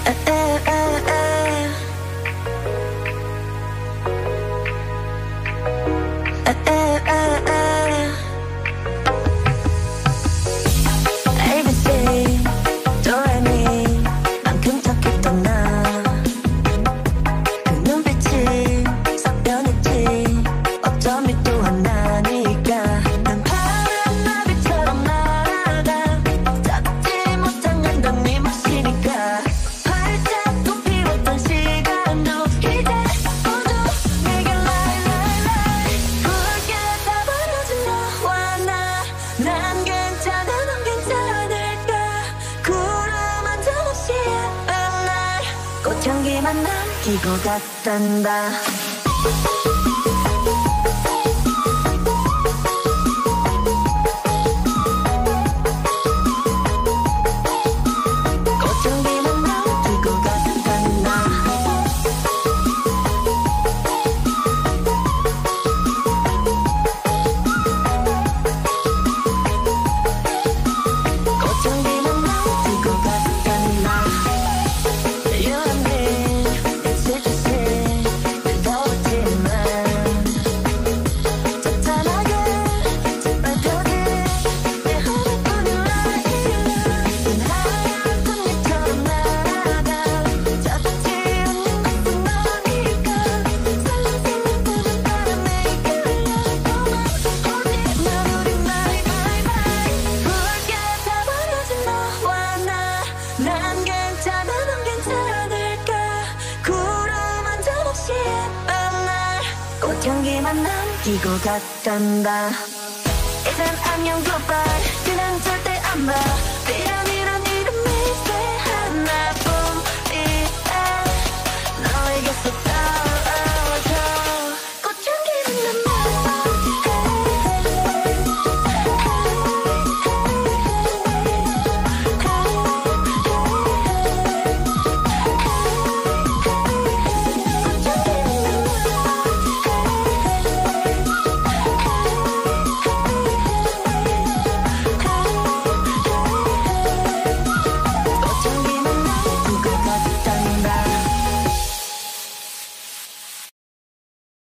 꽃향기만 남기고 갔단다. 꽃향기만 남기고 갔단다. 꽃향기만 남기고 갔단다. 난 괜찮아, 넌 괜찮을까? 구름 한 점 없이 예쁜 날 꽃향기만 남기고 갔단다. 이젠 안녕 goodbye, 그냥 절대 안 봐.